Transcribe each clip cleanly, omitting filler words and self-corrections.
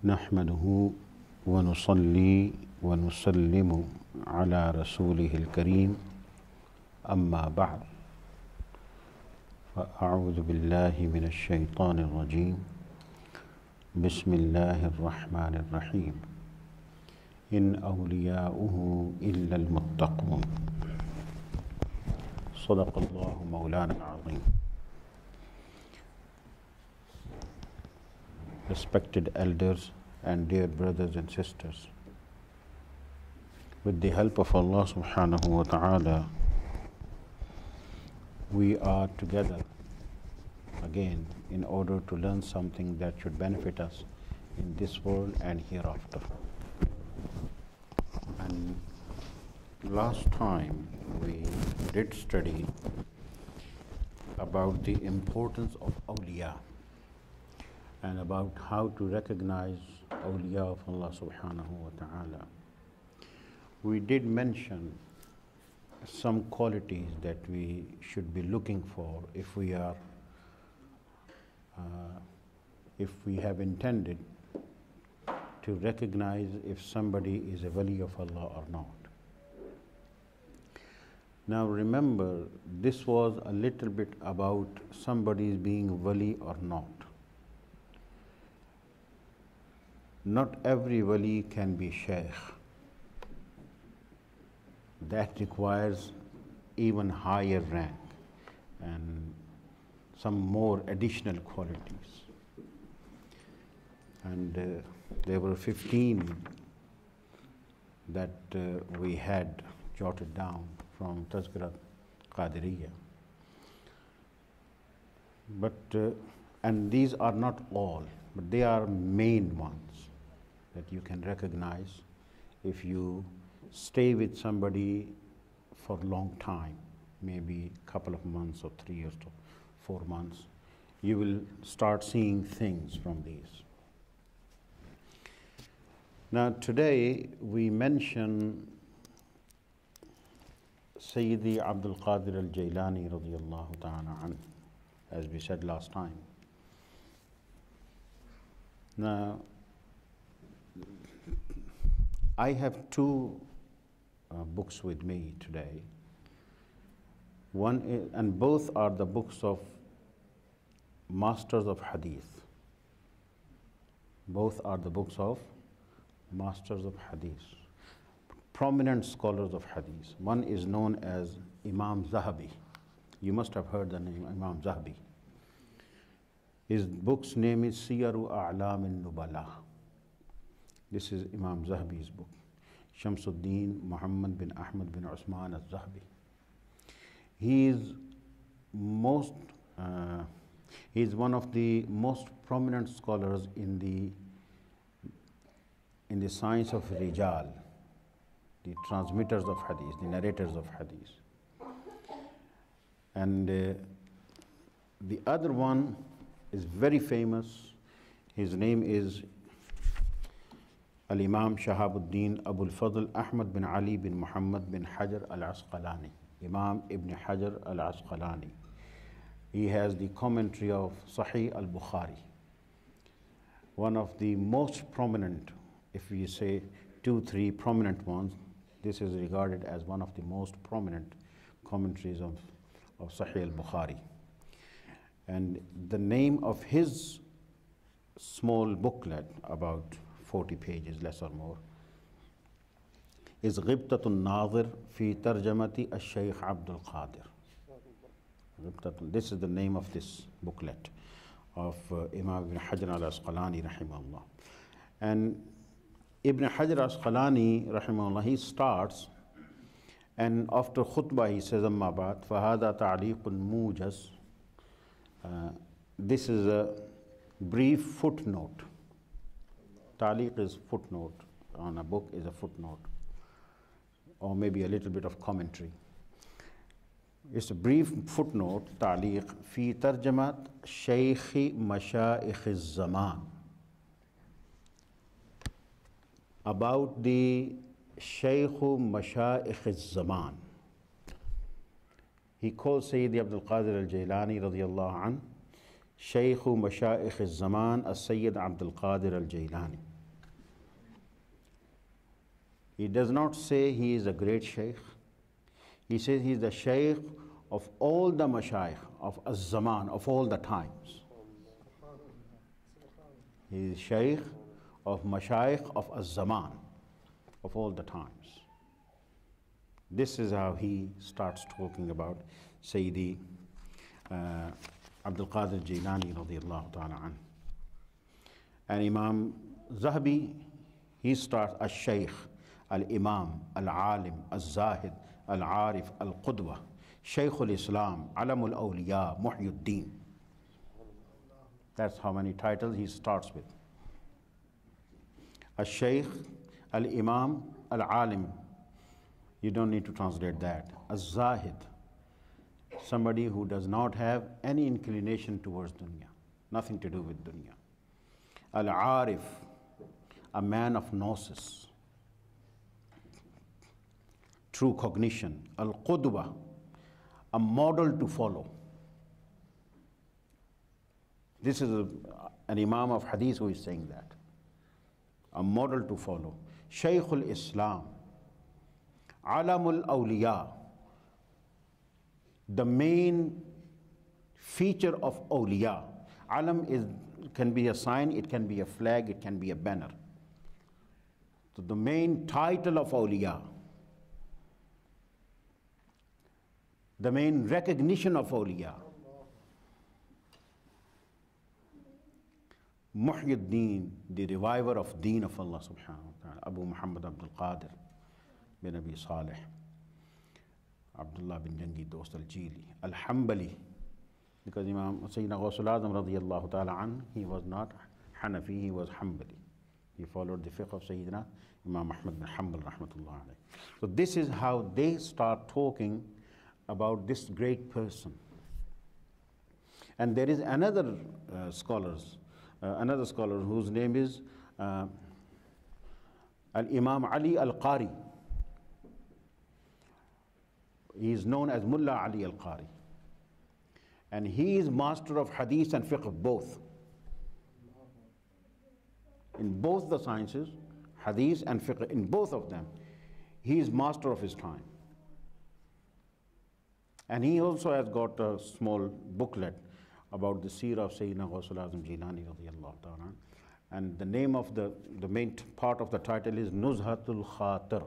نحمده ونصلي ونسلم على رسوله الكريم أما بعد فأعوذ بالله من الشيطان الرجيم بسم الله الرحمن الرحيم إن أولياؤه إلا المتقون صدق الله مولانا العظيم. Respected elders and dear brothers and sisters, with the help of Allah subhanahu wa ta'ala, we are together again in order to learn something that should benefit us in this world and hereafter. And last time we did study about the importance of awliya and about how to recognize awliya of Allah subhanahu wa ta'ala. We did mention some qualities that we should be looking for if we have intended to recognize if somebody is a wali of Allah or not. Now remember, this was a little bit about somebody's being wali or not. Not every wali can be shaykh. That requires even higher rank and some more additional qualities. And there were 15 that we had jotted down from Tazkirat Qadiriyya. But and these are not all, but they are main ones that you can recognize if you stay with somebody for a long time, maybe a couple of months or 3 years to 4 months, you will start seeing things from these. Now today we mention Sayyidi Abdul Qadir al-Jailani radiyallahu ta'ala anhu, as we said last time. Now I have two books with me today. One is, and both are the books of masters of hadith. Both are the books of masters of hadith, prominent scholars of hadith. One is known as Imam Zahabi. You must have heard the name Imam Zahabi. His book's name is Siyaru A'lam al-Nubala. This is Imam Zahabi's book. Shamsuddin Muhammad bin Ahmad bin Usman al-Zahabi. He is one of the most prominent scholars in the science of Rijal, the transmitters of hadith, the narrators of hadith. And the other one is very famous. His name is Al-Imam Shahabuddin Abul Fadl Ahmad bin Ali bin Muhammad bin Hajar al-Asqalani, Imam Ibn Hajar al-Asqalani. He has the commentary of Sahih al-Bukhari. One of the most prominent, if we say 2-3 prominent ones, this is regarded as one of the most prominent commentaries of Sahih al-Bukhari. And the name of his small booklet, about 40 pages, less or more, is Ghibtatun Nazir fi Tarjamati al-Shaykh Abdul Qadir. This is the name of this booklet of Imam Ibn Hajar al-Asqalani rahimahullah. And Ibn Hajar al-Asqalani rahimahullah, he starts, and after khutbah he says, Amma ba'd, fahada ta'liqun mujaz. This is a brief footnote. Ta'liq is footnote on a book, is a footnote, or maybe a little bit of commentary. It's a brief footnote, ta'liq, fi tarjamat shaykh mashayikh az-zaman, about the shaykh mashayikh az-zaman. He calls Sayyidi Abdul Qadir al-Jailani radiyallahu anhu Shaykh Mashayikh al-Zaman al-Sayyid Abdul Qadir al-Jailani. He does not say he is a great sheikh. He says he is the sheikh of all the mashayikh of az-zaman, of all the times. He is sheikh of mashayikh of az-zaman, of all the times. This is how he starts talking about Sayyidi Abdul Qadir Jilani radiyallahu ta'ala an. And Imam Zahabi, he starts as Shaykh, Al-Imam, Al-Alim, Al-Zahid, Al-Arif, Al-Qudwa, Shaykh al-Islam, Alam al-Awliya, Muhyiddin. That's how many titles he starts with. Al-Shaykh, Al-Imam, Al-Alim. You don't need to translate that. Al-Zahid, somebody who does not have any inclination towards dunya, nothing to do with dunya. Al-Arif, a man of gnosis, true cognition. Al-Qudwa, a model to follow. This is an Imam of Hadith who is saying that. A model to follow. Shaykh al-Islam, Alamul Awliya, the main feature of awliya. Alam can be a sign, it can be a flag, it can be a banner. So the main title of awliya, the main recognition of awliya. Muhyiddin, the reviver of deen of Allah subhanahu wa ta'ala. Abu Muhammad Abdul Qadir bin Abi Salih, Abdullah bin Jangi Dost al-Jili, Al-Hanbali, because Imam Sayyidina Ghawsul Azam radiyallahu ta'ala an, he was not Hanafi, he was Hanbali. He followed the fiqh of Sayyidina Imam Ahmad bin Hanbal rahmatullah alayhi. So this is how they start talking about this great person. And there is another scholar whose name is Al-Imam Ali Al-Qari. He is known as Mullah Ali Al-Qari. And he is master of hadith and fiqh both. In both the sciences, hadith and fiqh, in both of them, he is master of his time. And he also has got a small booklet about the seerah of Sayyidina Ghawsul Azam Jilani radiyallahu ta'ala. And the name of the main part of the title is Nuzhatul Khatir.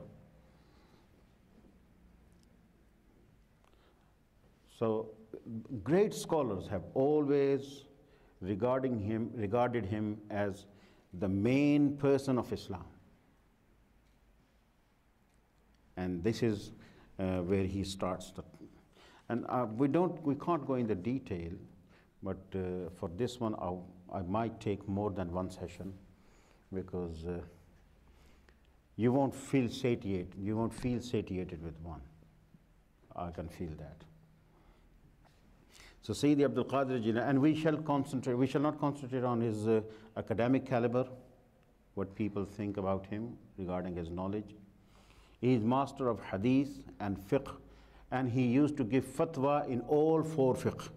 So great scholars have always regarded him as the main person of Islam. And this is where he starts. And we can't go into detail, but for this one, I might take more than one session, because you won't feel satiated. You won't feel satiated with one. I can feel that. So Sayyidi Abdul Qadir Jilani, and we shall not concentrate on his academic caliber, what people think about him regarding his knowledge. He is master of hadith and fiqh, and he used to give fatwa in all four fiqh.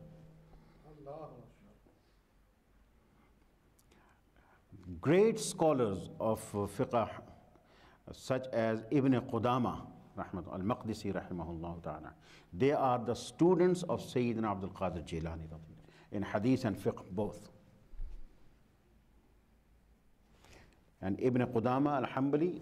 Great scholars of fiqh, such as Ibn Qudama al-Maqdisi rahimahullah ta'ala, they are the students of Sayyidina Abdul Qadir Jilani in hadith and fiqh both. And Ibn Qudama al-Hanbali,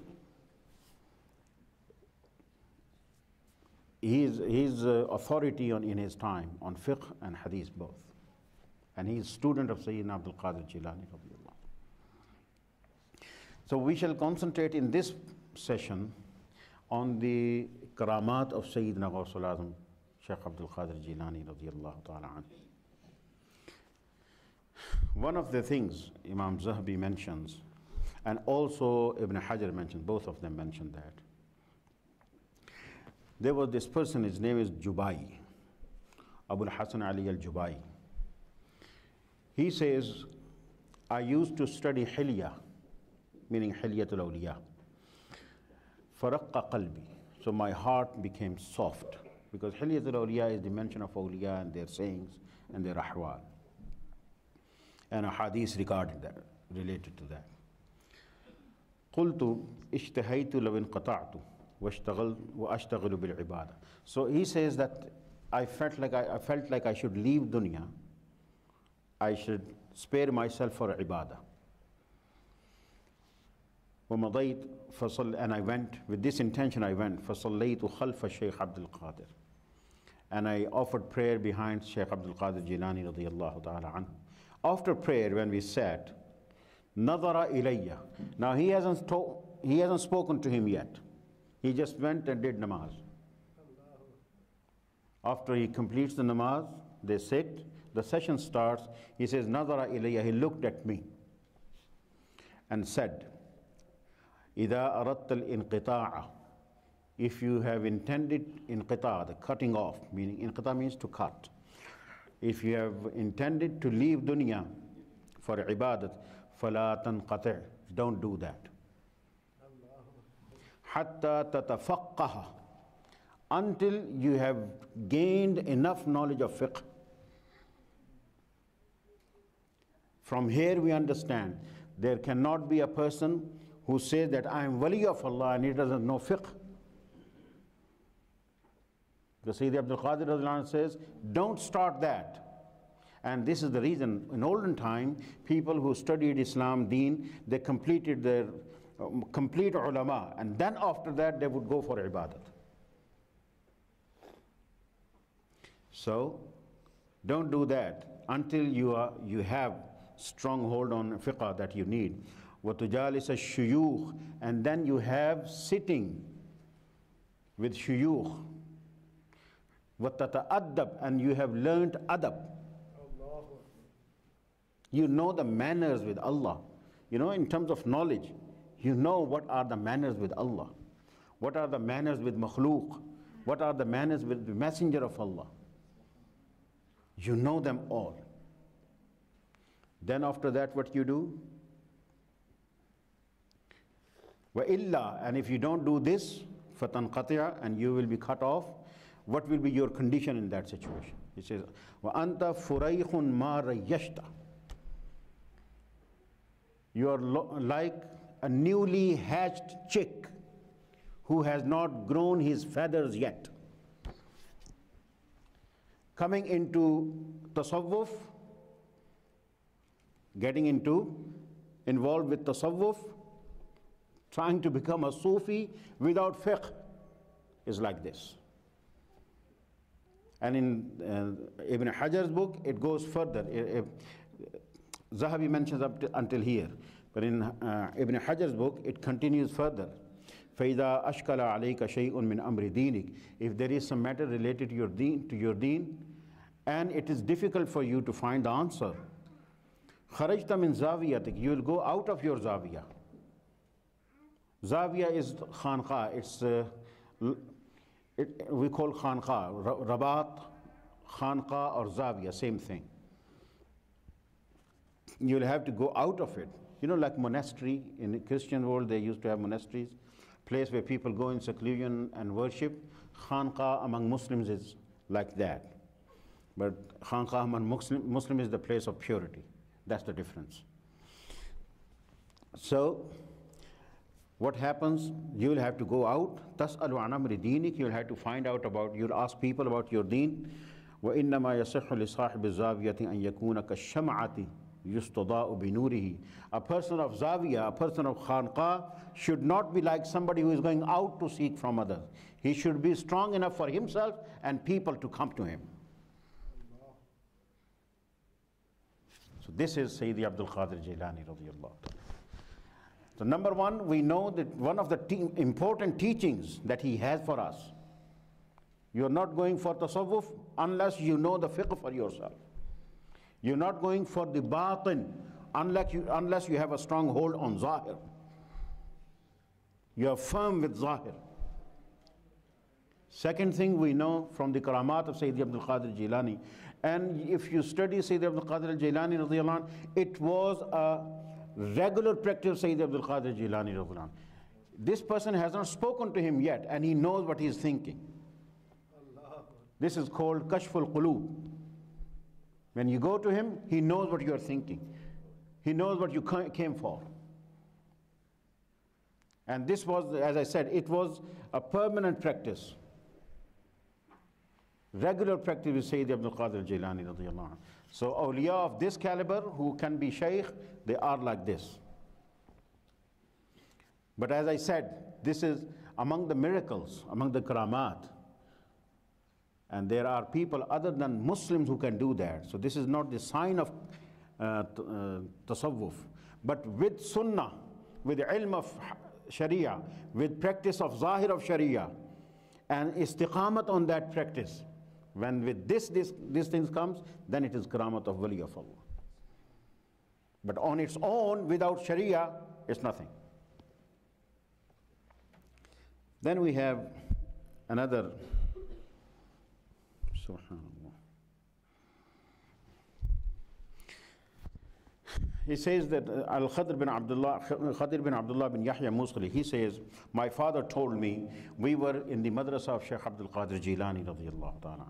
he is authority in his time on fiqh and hadith both. And he is student of Sayyidina Abdul Qadir Jilani. So we shall concentrate in this session on the karamat of Sayyidina Ghawsul Azam, Shaykh Abdul Qadir Jilani radiyallahu ta'ala anhu. One of the things Imam Zahabi mentions, and also Ibn Hajar mentions, both of them mentioned that. There was this person, his name is Jubai, Abul Hasan Ali al-Jubai. He says, I used to study Hilya, meaning Hilyatul Awliya. Faraqqa qalbi. So my heart became soft, because Hilyatul Awliya is the mention of awliya and their sayings and their ahwal, and a hadith regarding that, related to that. قلت اشتهيت لو انقطعت واشتغل بالعبادة. So he says that I felt like I should leave dunya. I should spare myself for ibadah. ومضيت and I went with this intention. I went فصليت خلف الشيخ عبد القادر, and I offered prayer behind Shaykh Abdul Qadir Jilani radiyallahu ta'ala anhu. After prayer, when we sat, نظر إلي. Now he hasn't spoken to him yet. He just went and did namaz. After he completes the namaz, they sit, the session starts. He says, نظر إلي. He looked at me and said, إذا أردت الانقطاع. If you have intended inqita, the cutting off, meaning inqita means to cut. If you have intended to leave dunya for ibadat, فلا تنقطع. Don't do that. حتى تتفقه. Until you have gained enough knowledge of fiqh. From here we understand there cannot be a person who says that I am wali of Allah and he doesn't know fiqh. The Sayyid Abdul Qadir says, don't start that. And this is the reason, in olden time, people who studied Islam, deen, they completed their complete ulama, and then after that they would go for ibadat. So, don't do that until you have strong hold on fiqh that you need. وَتُجَالِسَ الشُّيُوخ. And then you have sitting with shuyukh. وَتَتَأَدَّبْ. And you have learnt adab. You know the manners with Allah. You know, in terms of knowledge, you know what are the manners with Allah. What are the manners with makhlooq. What are the manners with the messenger of Allah. You know them all. Then after that, what you do? وَإِلَّا. And if you don't do this, فَتَنْقَطِعَ. And you will be cut off. What will be your condition in that situation? He says, وَأَنْتَ فُرَيْخٌ مَا رَيَّشْتَ. You are like a newly hatched chick who has not grown his feathers yet. Coming into tasawwuf, getting involved with tasawwuf, trying to become a Sufi without fiqh is like this. And in Ibn Hajar's book, it goes further. Zahabi mentions up until here. But in Ibn Hajar's book, it continues further. فَإِذَا أَشْكَلَ عَلَيْكَ شَيْءٌ مِّنْ أَمْرِ دِينِكَ. If there is some matter related to your deen, and it is difficult for you to find the answer, خَرَجْتَ مِنْ زَاوِيَتِكَ. You will go out of your zawiyah. Zawiyah is khanqa. We call khanqa, rabat, khanqa or zawiyah, same thing. You'll have to go out of it. You know, like monastery, in the Christian world they used to have monasteries, place where people go in seclusion and worship. Khanqa among Muslims is like that. But khanqa among Muslim is the place of purity. That's the difference. So, what happens? You will have to go out. تَسْأَلُ عَنْ أَمْرِ دِينِكَ. You will have to find out you'll ask people about your deen. وَإِنَّمَا يَصِحُّ لِصَاحِبِ الزَّاوِيَةِ أَنْ يَكُونَ كَالشَّمْعَةِ يُسْتَضَاءُ بِنُورِهِ. A person of zawiyah, a person of khanqa should not be like somebody who is going out to seek from others. He should be strong enough for himself and people to come to him. So this is Sayyidi Abdul Qadir Jilani radiyallahu ta'ala. So number one, we know that one of the important teachings that he has for us, you're not going for tasawwuf unless you know the fiqh for yourself. You're not going for the batin unless you have a strong hold on zahir. You are firm with zahir. Second thing we know from the karamat of Sayyidi Abdul Qadir Jilani, and if you study Sayyidi Abdul Qadir Jilani radiyallahu anh, it was a regular practice of Sayyidi Abdul Qadir Jilani radiyallahu anh. This person has not spoken to him yet and he knows what he is thinking. This is called kashful qulub. When you go to him, he knows what you are thinking. He knows what you came for. And this was, as I said, it was a permanent practice. Regular practice with Sayyid Abdul Qadir Jilani radiyallahu anhu. So awliya of this caliber who can be shaykh, they are like this. But as I said, this is among the miracles, among the karamat. And there are people other than Muslims who can do that. So this is not the sign of tasawwuf. But with sunnah, with ilm of sharia, with practice of zahir of sharia, and istiqamat on that practice, when with this things comes, then it is karamat of wali of Allah. But on its own, without sharia, it's nothing. Then we have another, subhanallah. He says that Al-Khadr bin Abdullah bin Yahya Musqali, he says, my father told me, we were in the madrasa of Shaykh Abdul Qadir Jilani radiyallahu ta'ala.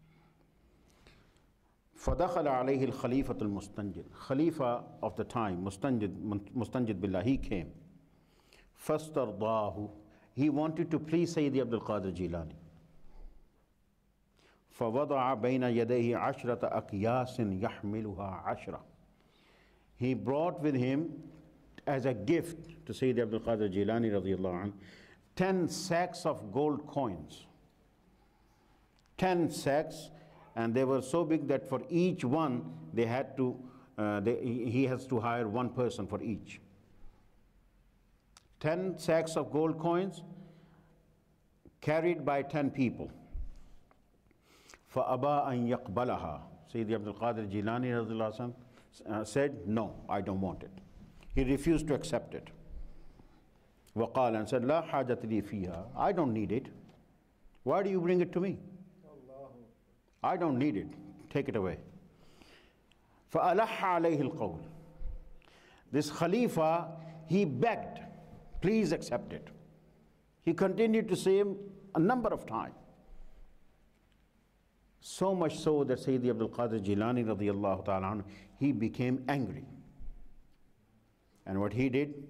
فَدَخَلَ عَلَيْهِ الْخَلِيفَةُ الْمُسْتَنْجِدُ. Khalifa of the time, Mustanjid Billah, he came. فَاسْتَرْضَاهُ. He wanted to please Sayyidi Abdul Qadir Jilani. فَوَضَعَ بَيْنَ يَدَيْهِ عَشْرَةَ أَكْيَاسٍ يَحْمِلُهَا عَشْرَةً. He brought with him as a gift to Sayyidi Abdul Qadir Jilani radiyallahu anhu 10 sacks of gold coins. 10 sacks, and they were so big that for each one they had to, he has to hire one person for each. 10 sacks of gold coins carried by 10 people. فَأَبَا أَن يَقْبَلَهَا. Sayyidi Abdul Qadir Jilani radiyallahu anhu said, no, I don't want it. He refused to accept it. وقال, and said, لا حاجة لي فيها. I don't need it. Why do you bring it to me? I don't need it. Take it away. فألح عليه القول. This Khalifa, he begged, please accept it. He continued to say him a number of times. So much so that Sayyidi Abdul Qadir Jilani radiyallahu ta'ala anhu, he became angry. And what he did?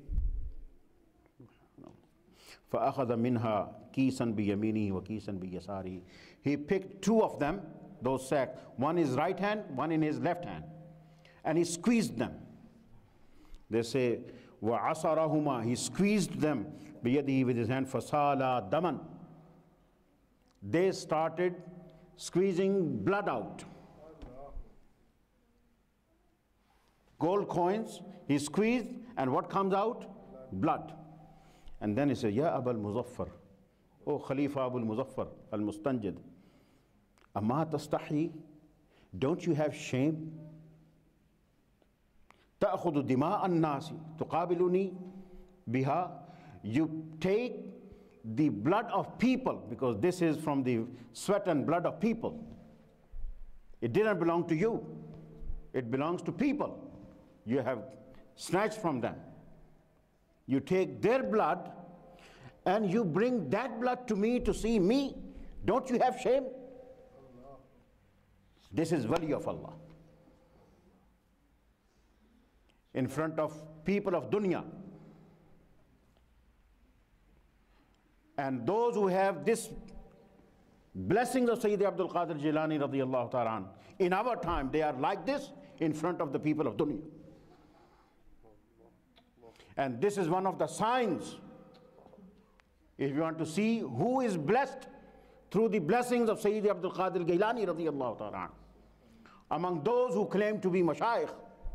فَأَخَذَ مِنْهَا كِيسًا بِيَمِينِهِ وَكِيسًا بِيَسَارِهِ. He picked two of them, those sacks. One is right hand, one in his left hand. And he squeezed them. They say, وَعَصَرَهُمَا. He squeezed them بِيَدِهِ with his hand. فَسَالَ دَمًا. They started squeezing blood out. Gold coins, he squeezed, and what comes out? Blood. And then he said, Ya Abul Muzaffar, O Khalifa Abul Muzaffar al-Mustanjid, Amma tastahi, don't you have shame? Ta'khudu dima an-nasi tuqabiluni biha. You take the blood of people, because this is from the sweat and blood of people. It didn't belong to you. It belongs to people. You have snatched from them. You take their blood and you bring that blood to me to see me. Don't you have shame? This is wali of Allah. In front of people of dunya. And those who have this blessings of Sayyidi Abdul Qadir Jilani radiyallahu ta'ala, in our time they are like this in front of the people of dunya. And this is one of the signs, if you want to see who is blessed through the blessings of Sayyidi Abdul Qadir Jilani radiyallahu ta'ala, among those who claim to be mashayikh,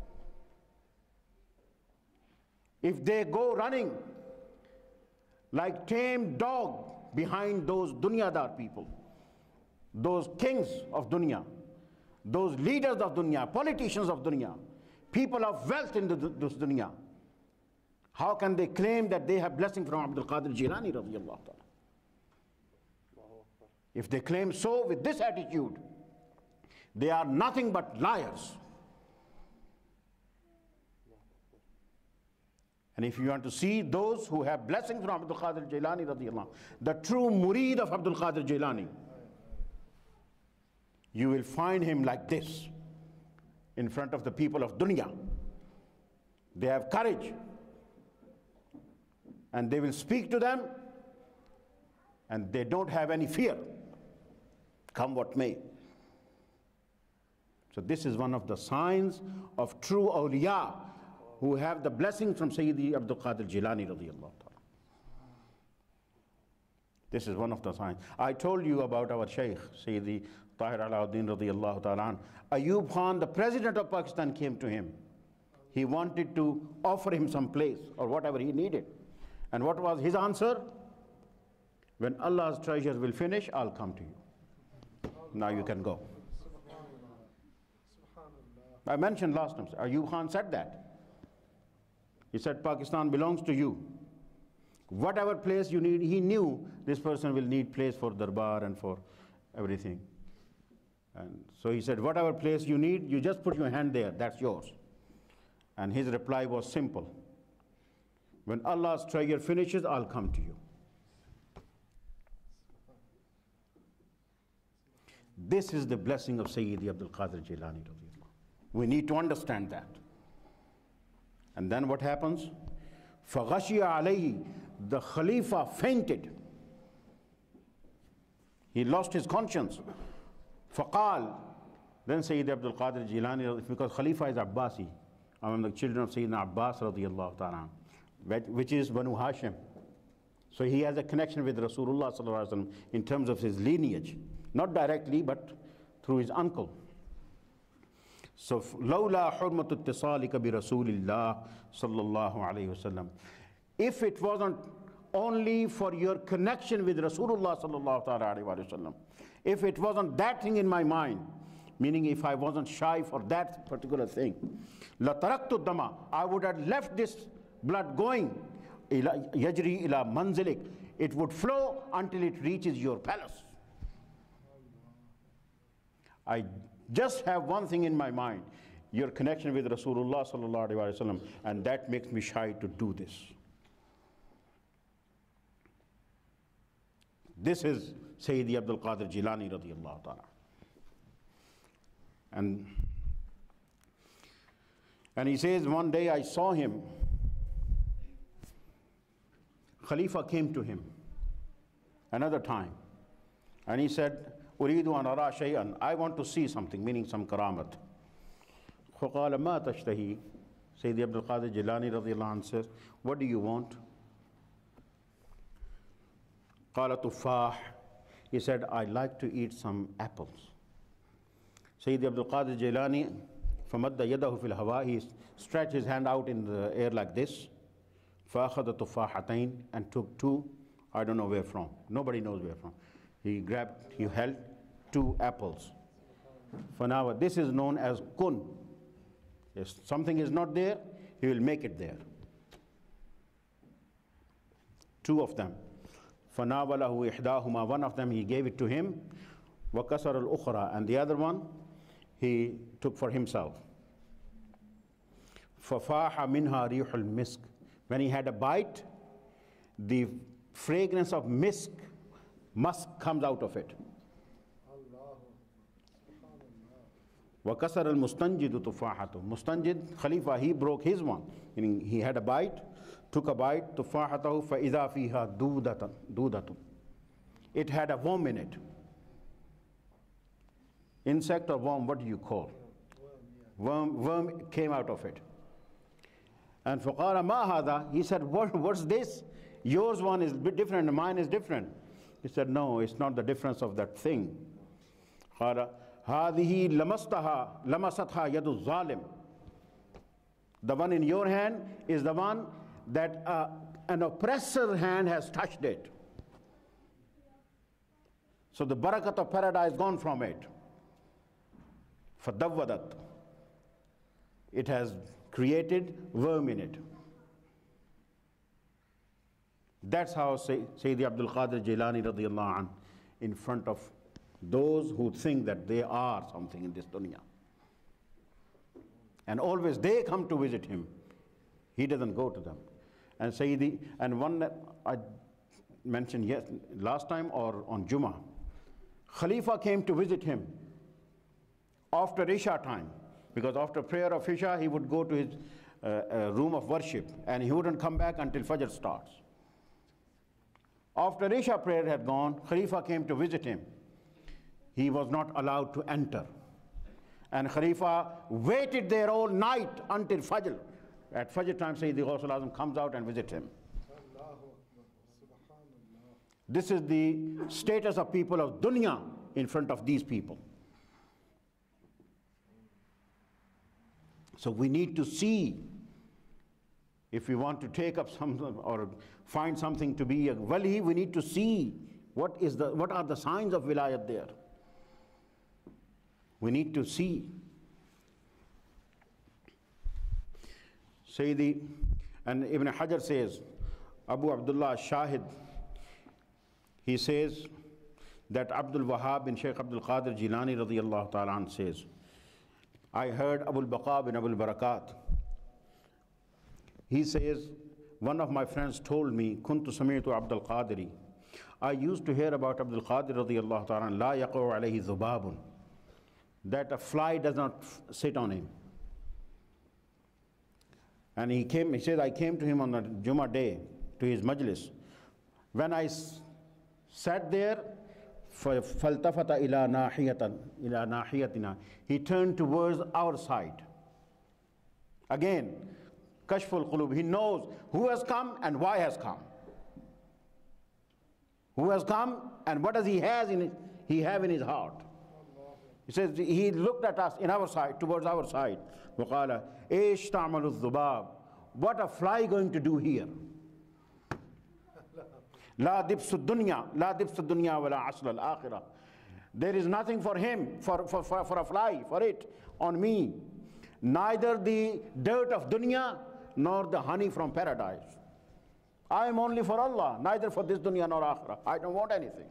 if they go running like tame dog behind those dunyadar people, those kings of dunya, those leaders of dunya, politicians of dunya, people of wealth in this dunya, how can they claim that they have blessing from Abdul Qadir Jilani radiyallahu ta'ala? If they claim so with this attitude, they are nothing but liars. And if you want to see those who have blessings from Abdul Qadir Jilani radiyallahu, the true murid of Abdul Qadir Jilani, you will find him like this in front of the people of dunya. They have courage. and they will speak to them, and they don't have any fear, come what may. So this is one of the signs of true awliya who have the blessing from Sayyidi Abdul Qadir Jilani radiyallahu ta'ala. This is one of the signs. I told you about our Shaykh, Sayyidi Tahir Alauddin radiyallahu ta'ala. Ayub Khan, the president of Pakistan, came to him. He wanted to offer him some place or whatever he needed. And what was his answer? When Allah's treasures will finish, I'll come to you. Now you can go. I mentioned last time, Ayub Khan said that. He said, Pakistan belongs to you. Whatever place you need, he knew this person will need place for darbar and for everything. And so he said, whatever place you need, you just put your hand there, that's yours. And his reply was simple. When Allah's treasure finishes, I'll come to you. This is the blessing of Sayyidi Abdul Qadir Jilani. We need to understand that. And then what happens? فَغَشِيَ عَلَيْهِ, the Khalifa fainted. He lost his conscience. فَقَال, then Sayyidi Abdul Qadir Jilani, because Khalifa is Abbasi, among the children of Sayyidina Abbas radiyallahu ta'ala, which is Banu Hashim. So he has a connection with Rasulullah sallallahu alaihi wasallam in terms of his lineage. Not directly, but through his uncle. So, لَوْلَا حُرْمَةُ اتِّصَالِكَ بِرَسُولِ اللَّهِ sallallahu alayhi wasallam. If it wasn't only for your connection with Rasulullah sallallahu alayhi wasallam, if it wasn't that thing in my mind, meaning if I wasn't shy for that particular thing, لَتَرَكْتُ الدَّمَ, I would have left this blood going, يَجْرِي إِلَى مَنْزِلِكَ, it would flow until it reaches your palace. I just have one thing in my mind, your connection with Rasulullah sallallahu alaihi wasallam, and that makes me shy to do this. This is Sayyidi Abdul Qadir Jilani radiyallahu ta'ala. And he says, one day I saw him, Khalifa came to him another time, and he said, Uridu an ara shay'an, I want to see something, meaning some karamat. فَقَالَ مَا تَشْتَهِي, Sayyidi Abdul Qadir Jilani radiyallahu anhu says, what do you want? قَالَ تُفَّاحٌ, he said, I like to eat some apples. Sayyidi Abdul Qadir Jilani, فَمَدَّ يَدَهُ فِي الْهَوَاءِ, he stretched his hand out in the air like this. فَأَخَذَ تُفَّاحَتَيْن, and took two, I don't know where from, nobody knows where from. He held two apples. For now, this is known as kun. If something is not there, he will make it there. Two of them. فَنَاوَلَهُ إِحْدَاهُمَا, one of them he gave it to him. وَكَسَرَ الْأُخْرَى, and the other one he took for himself. فَفَاحَ مِنْهَا رِيحُ الْمِسْكِ, when he had a bite, the fragrance of musk comes out of it. وَكَسَرَ الْمُسْتَنْجِدُ تُفَاحَةُ, Mustanjid, Khalifa, he broke his one. Meaning he had a bite, took a bite, تُفَاحَتَهُ فَإِذَا فِيهَا دُودَةٌ, it had a worm in it. Insect or worm, what do you call? Worm came out of it. And فَقَالَ مَا هَذَا, he said, what's this? Yours one is a bit different and mine is different. He said, no, it's not the difference of that thing. قَالَ هَذِهِ لَمَسَتْهَا يَدُ الظَّالِمِ, the one in your hand is the one that an oppressor hand has touched it. So the barakat of paradise gone from it. فَدَوَّدَتْ, it has created worm in it. That's how Sayyidi Abdul Qadir Jilani radiyallahu anh, in front of those who think that they are something in this dunya. And always they come to visit him. He doesn't go to them. And Sayyidi, and one that I mentioned last time or on Jummah, Khalifa came to visit him after Isha time, because after prayer of Isha he would go to his room of worship and he wouldn't come back until Fajr starts. After Isha prayer had gone, Khalifa came to visit him. He was not allowed to enter. And Khalifa waited there all night until Fajr. At Fajr time, Sayyidi Ghawthul Azam comes out and visits him. This is the status of people of dunya in front of these people. So we need to see, if we want to take up something or find something to be a wali, we need to see what are the signs of wilayat there. We need to see. Sayyidi, and Ibn Hajar says, Abu Abdullah Shahid, he says that Abdul Wahhab bin Shaykh Abdul Qadir Jilani radiyallahu ta'ala anh says, I heard Abul Baqa bin Abul Barakat. He says, one of my friends told me, Kuntu sami'tu Abdul Qadiri. I used to hear about Abdul Qadir radiyallahu ta'ala anh, La yaqa'u alayhi dhubabun, that a fly does not sit on him. And he said, I came to him on the Jummah day, to his majlis. When I sat there, فَالْتَفَتَ إِلَى نَاحِيَتِنَا, he turned towards our side. Again, Kashful Qulub, he knows who has come and why has come. Who has come and what does he have in his heart. He says, he looked at us in our side, towards our side. وَقَالَ إِيش تَعْمَلُ الذُّبَابِ, what a fly going to do here? لا دبس الدنيا لا دبس الدنيا ولا عسل الآخرة. There is nothing for him, for a fly, for it, on me. Neither the dirt of dunya nor the honey from paradise. I am only for Allah, neither for this dunya nor akhirah. I don't want anything.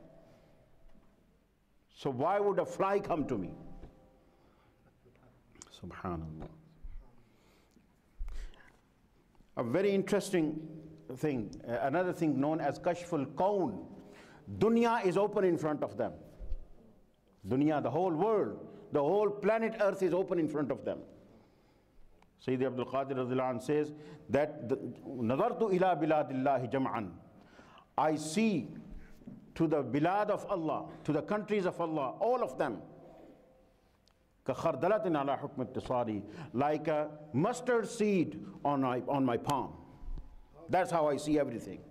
So why would a fly come to me? Subhanallah. A very interesting thing, another thing known as Kashful Kaun. Dunya is open in front of them. Dunya, the whole world, the whole planet Earth is open in front of them. Sayyidi Abdul Qadir radhiyallahu anhu says that Nazartu ila biladillahi jam'an, I see to the bilad of Allah, to the countries of Allah, all of them, كَخَرْدَلَةٍ عَلَى حُكْمِ التِّصَارِ, like a mustard seed on my palm. That's how I see everything.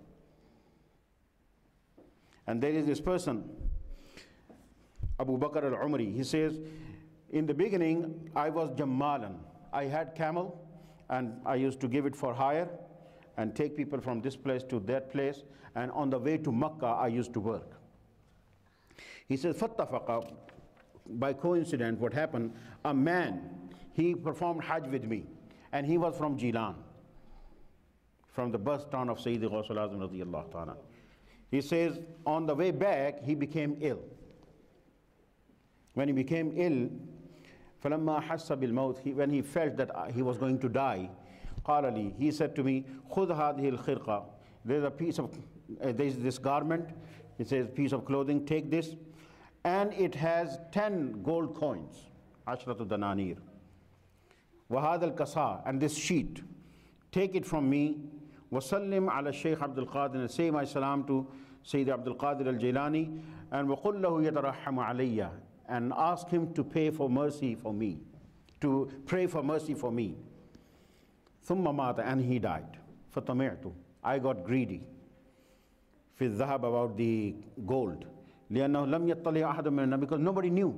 And there is this person, Abu Bakr al-Umri, he says, in the beginning I was Jammalan. I had camel and I used to give it for hire and take people from this place to that place, and on the way to Makkah I used to work. He says, فَاتَّفَقَ, by coincidence what happened, a man, he performed Hajj with me, and he was from Jilan, from the birth town of Sayyidi Ghawthul Azam radiyallahu ta'ala. He says, on the way back he became ill. When he became ill, فَلَمَّا حَسَّ بِالْمَوْتِ, when he felt that he was going to die, قال لي, he said to me, خُذْ هَذِهِ الْخِرْقَةِ, there's a piece of, there's this garment, it says piece of clothing, take this, and it has 10 gold coins, عَشْرَةُ دَنَانِيرِ, وَهَذَا الْكَسَى, and this sheet, take it from me, وَسَلِّمْ عَلى الشَّيْخ عَبْدُ الْقَادِرِ, and say my salam to Sayyid Abdul Qadir al-Jailani, and وَقُلْ لَهُ يَتَرَحَّمُ عَلَيَّ, and ask him to pay for mercy for me, to pray for mercy for me. ثُمَّ مَاتَ, and he died. فَطَمِعْتُ, I got greedy. فِي الذَّهَبَ, about the gold. لِأَنَّهُ لَمْ يَطَّلِعْ أَحَدٌ مِنَ النَّاسِ, because nobody knew.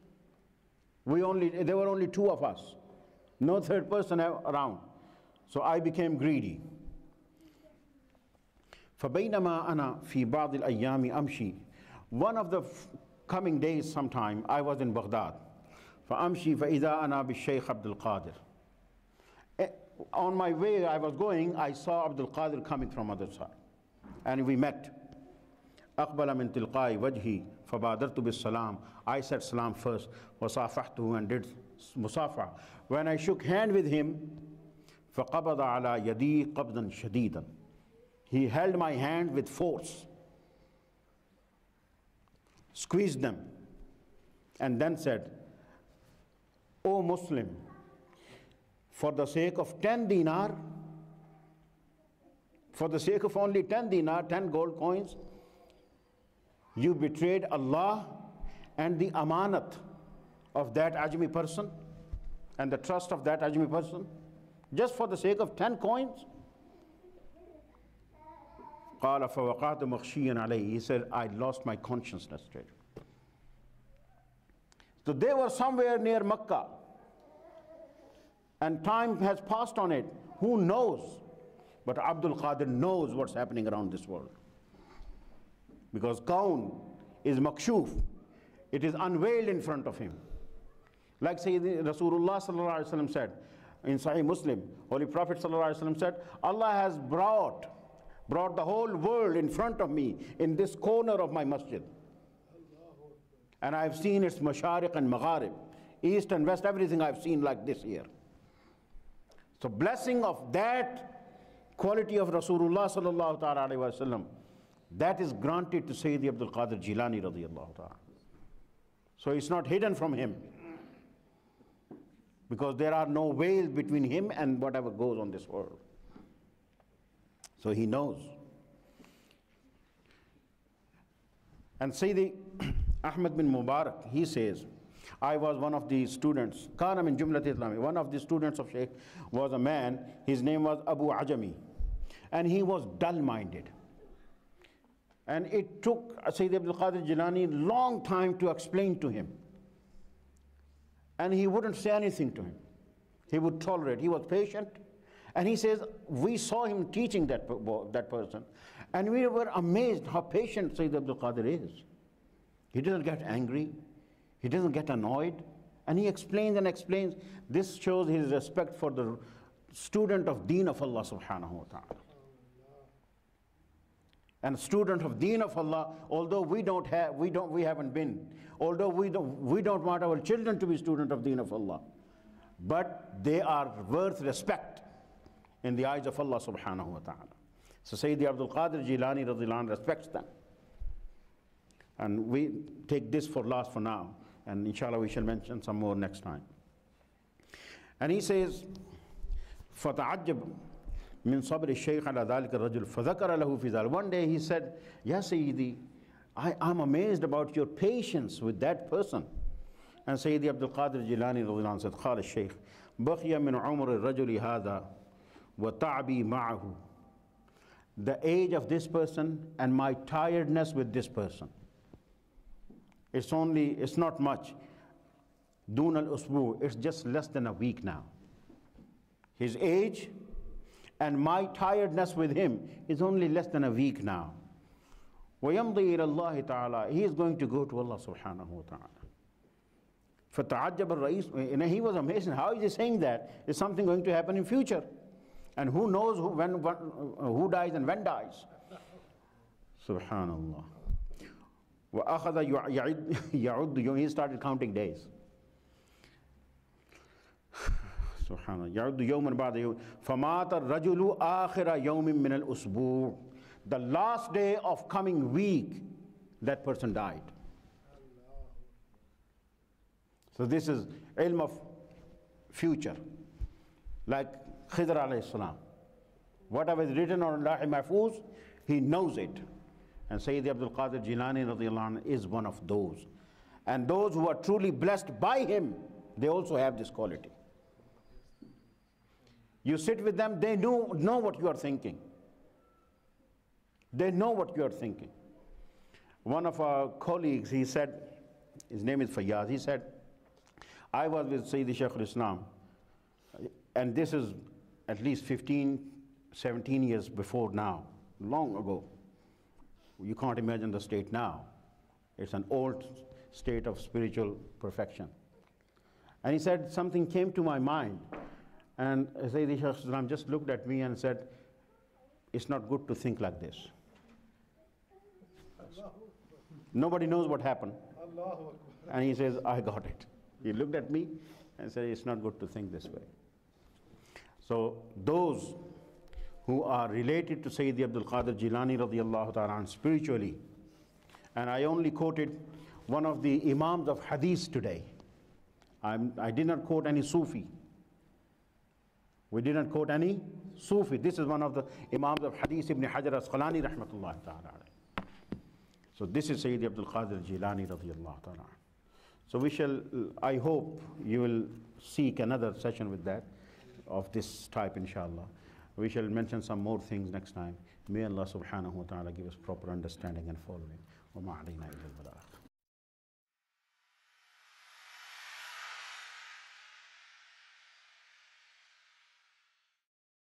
There were only two of us. No third person around. So I became greedy. فَبَيْنَمَا أَنَا فِي بَعْضِ الْأَيَّامِ أَمْشِي, one of the coming days sometime, I was in Baghdad. فَأَمْشِي فَإِذَا أَنَا بِالشَّيْخ عَبْدُ الْقَادِرِ. On my way I was going, I saw Abdul Qadir coming from other side, and we met. أقبل من تلقاء وجهي فبادرت بالسلام, I said salam first, وصافحته, and did musafa. When I shook hand with him, فقبض على يدي قبضا شديدا, he held my hand with force, squeezed them, and then said, O Muslim, for the sake of 10 dinar, for the sake of only 10 dinar, 10 gold coins, You betrayed Allah and the amanat of that Ajami person and the trust of that Ajami person just for the sake of 10 coins. قال فوقعت مغشيا عليه. He said, I lost my consciousness straight. So they were somewhere near Mecca, and time has passed on it. Who knows? But Abdul Qadir knows what's happening around this world. Because Kaun is makshuf. It is unveiled in front of him. Like Sayyidina Rasulullah sallallahu alaihi wasallam said in Sahih Muslim, Holy Prophet sallallahu alaihi wasallam said, Allah has brought the whole world in front of me in this corner of my masjid. And I've seen its mashariq and magharib, east and west, everything I've seen like this here. So blessing of that quality of Rasulullah sallallahu ta'ala alayhi wa sallam, that is granted to Sayyidi Abdul Qadir Jilani radiyallahu ta'ala. So it's not hidden from him, because there are no veils between him and whatever goes on this world. So he knows. And Sayyidi Ahmad bin Mubarak, he says, I was one of the students, Kana min Jumlat Islami, one of the students of Shaykh was a man, his name was Abu Ajami, and he was dull-minded. And it took Sayyid Abdul Qadir Jilani a long time to explain to him. And he wouldn't say anything to him. He would tolerate, he was patient. And he says, we saw him teaching that person, and we were amazed how patient Sayyid Abdul Qadir is. He doesn't get angry, he doesn't get annoyed, and he explains and explains. This shows his respect for the student of Deen of Allah subhanahu wa ta'ala. And student of Deen of Allah, although we haven't been, although we don't want our children to be student of Deen of Allah, but they are worth respect in the eyes of Allah subhanahu wa ta'ala. So Sayyidi Abdul Qadir Jilani radhiyallahu anhu respects them. And we take this for last for now, and inshallah we shall mention some more next time. And he says, فَتَعَجَّبْ مِنْ صَبْرِ الشَّيْخِ عَلَى ذَلِكَ الرَّجُلِ فَذَكَرَ لَهُ فِي ذَلِكَ. One day he said, Ya Sayyidi, I'm amazed about your patience with that person. And Sayyidi Abdul Qadir Jilani radhiyallahu anhu said, قال الشيخ بقي من عمر الرجل هذا وتعبي معه. The age of this person and my tiredness with this person. It's not much. Dun al-usbu, it's just less than a week now. His age and my tiredness with him is only less than a week now. وَيَمْضِي إِلَى اللَّهِ تَعَالَى. He is going to go to Allah subhanahu wa ta'ala. فَتَعَجَّبَ الرَّئِيسُ. And he was amazed. How is he saying that? Is something going to happen in future? And who knows who dies and when dies? Subhanallah. وَأَخَذَ يَعُدُّ. He started counting days. Subhanallah. يَعُدُّ يَوْمًا بَعْدَ يَوْمٍ فَمَاتَ الرَّجُلُ آخِرَ يَوْمٍ مِّنَ الْأُسْبُوعِ. The last day of coming week, that person died. So this is ilm of future. Like Khidr alayhi salam. Whatever is written on Lahi Mahfuz, he knows it. And Sayyidi Abdul Qadir Jilani radhiyallahu anhu is one of those. And those who are truly blessed by him, they also have this quality. You sit with them, they know what you are thinking. They know what you are thinking. One of our colleagues, he said, his name is Fayyaz, he said, I was with Sayyidi Shaykh al-Islam, and this is at least 15, 17 years before now, long ago. You can't imagine the state now. It's an old state of spiritual perfection. And he said, something came to my mind. And Sayyidi Shaykh al-Islam just looked at me and said, it's not good to think like this. Nobody knows what happened. And he says, I got it. He looked at me and said, it's not good to think this way. So those who are related to Sayyidi Abdul Qadir Jilani radiyallahu ta'ala spiritually, and I only quoted one of the Imams of Hadith today. I did not quote any Sufi. We did not quote any Sufi. This is one of the Imams of Hadith, Ibn Hajar Asqalani rahmatullahi ta'ala. So this is Sayyidi Abdul Qadir Jilani radiyallahu ta'ala. So we shall, I hope you will seek another session with that, of this type, inshallah. We shall mention some more things next time. May Allah subhanahu wa ta'ala give us proper understanding and following. وَمَا عَلَيْنَا إِلَّا الْبَلَاغُ.